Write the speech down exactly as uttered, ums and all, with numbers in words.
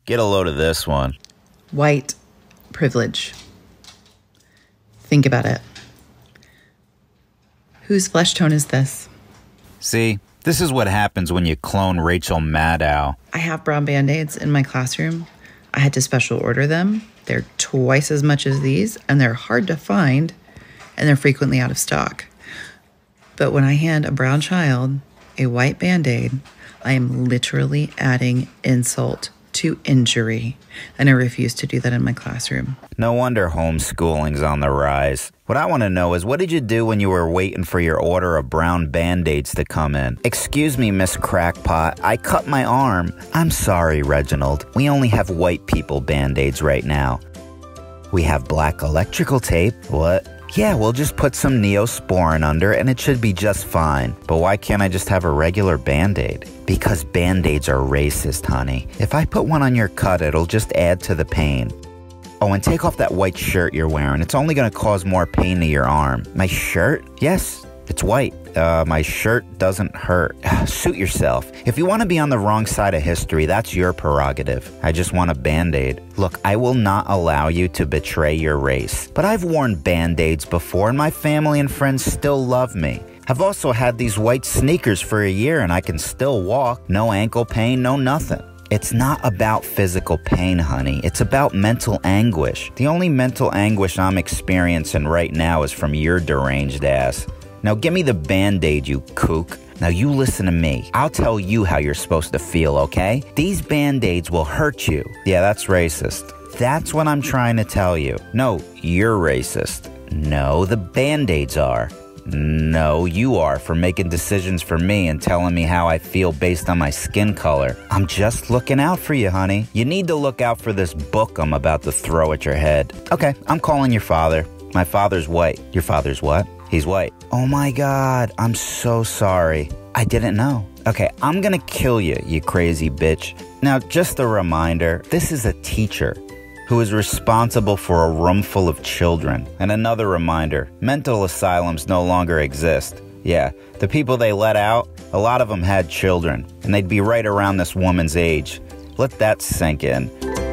Get a load of this one. White privilege. Think about it. Whose flesh tone is this? See, this is what happens when you clone Rachel Maddow. I have brown Band-Aids in my classroom. I had to special order them. They're twice as much as these, and they're hard to find, and they're frequently out of stock. But when I hand a brown child a white Band-Aid, I am literally adding insult to injury, and I refuse to do that in my classroom. No wonder homeschooling's on the rise. What I want to know is, what did you do when you were waiting for your order of brown Band-Aids to come in? Excuse me, Miss Crackpot, I cut my arm. I'm sorry, Reginald. We only have white people Band-Aids right now. We have black electrical tape. What? Yeah, we'll just put some Neosporin under and it should be just fine. But why can't I just have a regular Band-Aid? Because Band-Aids are racist, honey. If I put one on your cut, it'll just add to the pain. Oh, and take off that white shirt you're wearing. It's only going to cause more pain to your arm. My shirt? Yes, it's white. Uh, my shirt doesn't hurt. Suit yourself. If you want to be on the wrong side of history, that's your prerogative. I just want a Band-Aid. Look, I will not allow you to betray your race. But I've worn Band-Aids before, and my family and friends still love me. I've also had these white sneakers for a year, and I can still walk. No ankle pain, no nothing. It's not about physical pain, honey. It's about mental anguish. The only mental anguish I'm experiencing right now is from your deranged ass. Now give me the Band-Aid, you kook. Now you listen to me. I'll tell you how you're supposed to feel, okay? These Band-Aids will hurt you. Yeah, that's racist. That's what I'm trying to tell you. No, you're racist. No, the Band-Aids are. No, you are, for making decisions for me and telling me how I feel based on my skin color. I'm just looking out for you, honey. You need to look out for this book I'm about to throw at your head. Okay, I'm calling your father. My father's white. Your father's what? He's white. Oh my God, I'm so sorry. I didn't know. Okay, I'm gonna kill you, you crazy bitch. Now, just a reminder, this is a teacher who is responsible for a room full of children. And another reminder, mental asylums no longer exist. Yeah, the people they let out, a lot of them had children, and they'd be right around this woman's age. Let that sink in.